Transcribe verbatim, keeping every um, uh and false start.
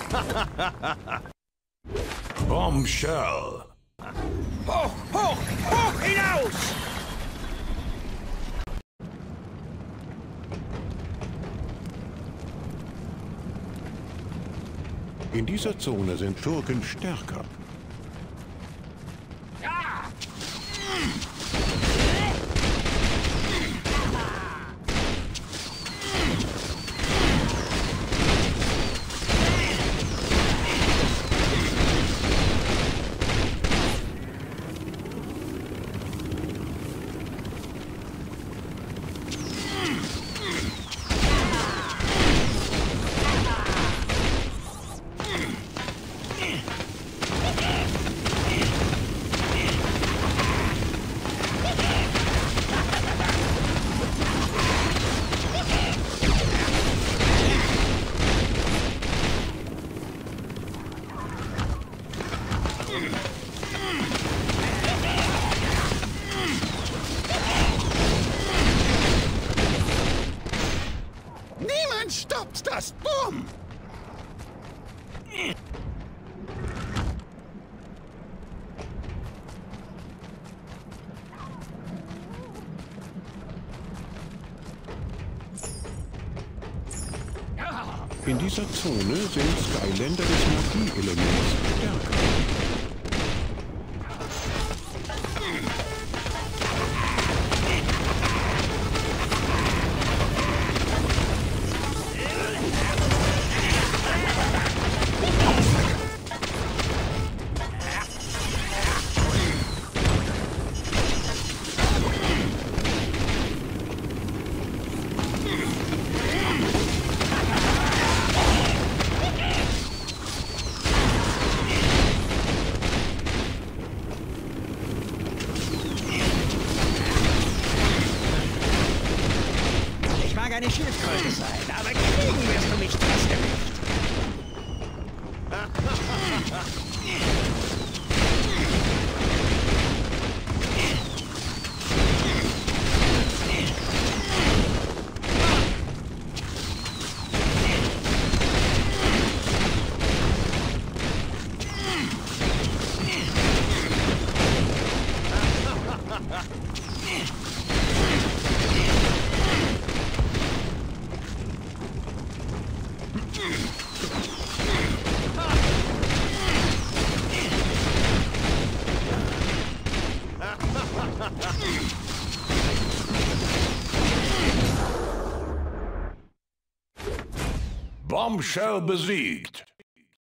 Bombshell. Hoch, hoch, hoch hinaus! In dieser Zone sind Schurken stärker. Niemand stoppt das! Bumm! In dieser Zone sind Skylander des Magieelements stärker. Eine Schildkröte sein, aber kriegen wirst du mich trotzdem nicht. Bombshell besiegt.